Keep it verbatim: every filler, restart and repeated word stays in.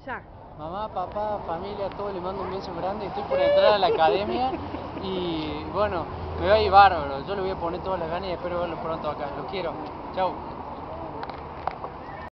Ya. Mamá, papá, familia, todo, le mando un beso grande. Estoy por entrar a la academia y bueno, me va a ir bárbaro. Yo le voy a poner todas las ganas y espero verlo pronto acá. Los quiero. Chau.